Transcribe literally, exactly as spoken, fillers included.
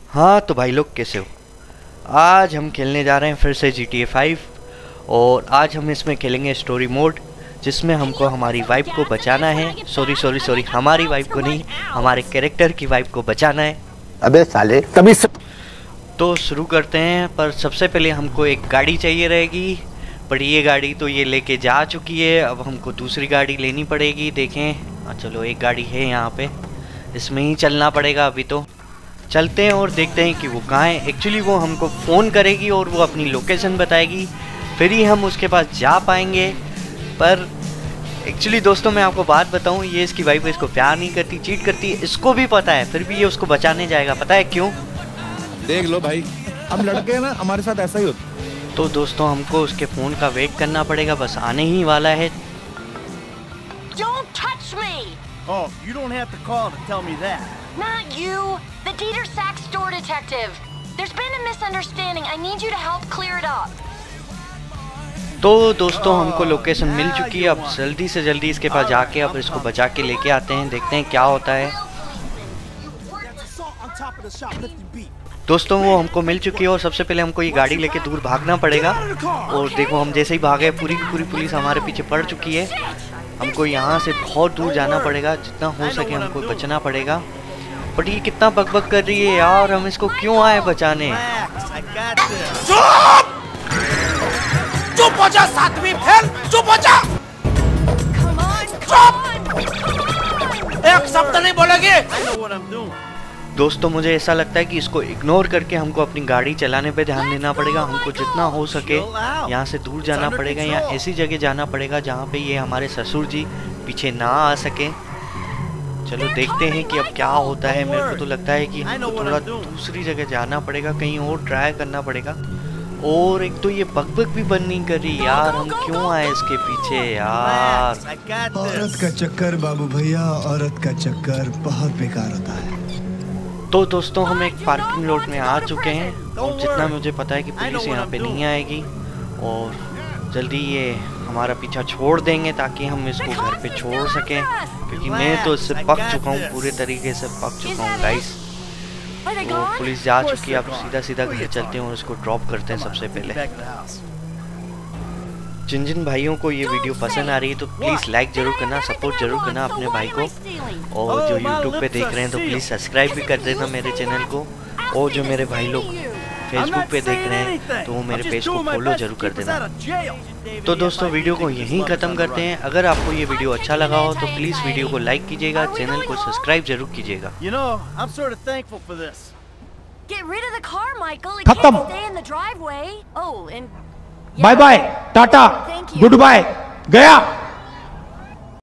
हाँ तो भाई लोग कैसे हो। आज हम खेलने जा रहे हैं फिर से जी टी ए फाइव और आज हम इसमें खेलेंगे स्टोरी मोड, जिसमें हमको हमारी वाइफ को बचाना है। सॉरी सॉरी सॉरी हमारी वाइफ को नहीं, हमारे कैरेक्टर की वाइफ को बचाना है। अबे साले तभी स... तो शुरू करते हैं, पर सबसे पहले हमको एक गाड़ी चाहिए रहेगी, पर ये गाड़ी तो ये लेके जा चुकी है। अब हमको दूसरी गाड़ी लेनी पड़ेगी। देखें, हाँ चलो एक गाड़ी है यहाँ पे, इसमें ही चलना पड़ेगा। अभी तो चलते हैं और देखते हैं कि वो कहाँ है। एक्चुअली वो हमको फ़ोन करेगी और वो अपनी लोकेशन बताएगी, फिर ही हम उसके पास जा पाएंगे। पर एक्चुअली दोस्तों मैं आपको बात बताऊं, ये इसकी वाइफ इसको प्यार नहीं करती, चीट करती है, इसको भी पता है, फिर भी ये उसको बचाने जाएगा। पता है क्यों? देख लो भाई, हम लड़के हैं ना, हमारे साथ ऐसा ही होता। तो दोस्तों हमको उसके फ़ोन का वेट करना पड़ेगा, बस आने ही वाला है। Don't touch me! Oh, you don't have to call to tell me that. Not you, the Dieter Sachs store detective. There's been a misunderstanding. I need you to help clear it up. तो दोस्तों हमको location मिल चुकी है। अब जल्दी से जल्दी इसके पास जाके अब इसको बचा के लेके आते हैं, देखते हैं क्या होता है। दोस्तों वो हमको मिल चुकी है और सबसे पहले हमको ये गाड़ी लेके दूर भागना पड़ेगा। और देखो हम जैसे ही भागे, पूरी की पूरी पुलिस हमारे पीछे पड़ चुकी है। हमको यहाँ से बहुत दूर जाना पड़ेगा, जितना हो सके हमको बचना पड़ेगा। बट ये कितना बकबक कर रही है यार, हम इसको क्यों आए बचाने? चुप हो जा सातवीं फेल, चुप हो जा। चुप, एक शब्द नहीं बोलोगे। दोस्तों मुझे ऐसा लगता है कि इसको इग्नोर करके हमको अपनी गाड़ी चलाने पे ध्यान देना पड़ेगा। हमको जितना हो सके यहाँ से दूर जाना पड़ेगा, या ऐसी जगह जाना पड़ेगा जहाँ पे ये हमारे ससुर जी पीछे ना आ सके। चलो देखते हैं कि अब क्या होता है। मेरे को तो लगता है कि हमको थोड़ा दूसरी जगह जाना पड़ेगा, कहीं और ट्राई करना पड़ेगा। और एक तो ये बकबक भी बंद नहीं कर रही यार, हम क्यों आए इसके पीछे यार। औरत का चक्कर बाबू भैया, औरत का चक्कर बहुत बेकार होता है। तो दोस्तों हम एक पार्किंग लॉट में आ चुके हैं और जितना मुझे पता है कि पुलिस यहाँ पे नहीं आएगी और जल्दी ये हमारा पीछा छोड़ देंगे ताकि हम इसको घर पे छोड़ सकें, क्योंकि मैं तो इससे पक चुका हूँ, पूरे तरीके से पक चुका हूँ गाइस। तो पुलिस जा चुकी है, अब सीधा सीधा घर चलते हैं और इसको ड्रॉप करते हैं। सबसे पहले जिन जिन भाइयों को ये वीडियो पसंद आ रही है तो प्लीज़ लाइक जरूर करना, सपोर्ट जरूर करना अपने भाई को। और जो यूट्यूब पे देख रहे हैं तो प्लीज़ सब्सक्राइब भी कर देना मेरे चैनल को। और जो मेरे भाई लोग फेसबुक पे देख रहे हैं तो वो मेरे पेज को फॉलो जरूर कर देना। तो दोस्तों वीडियो को यहीं ख़त्म करते हैं। अगर आपको ये वीडियो अच्छा लगा हो तो प्लीज़ वीडियो को लाइक कीजिएगा, चैनल को सब्सक्राइब जरूर कीजिएगा। खत्म, bye bye, tata, goodbye, गया।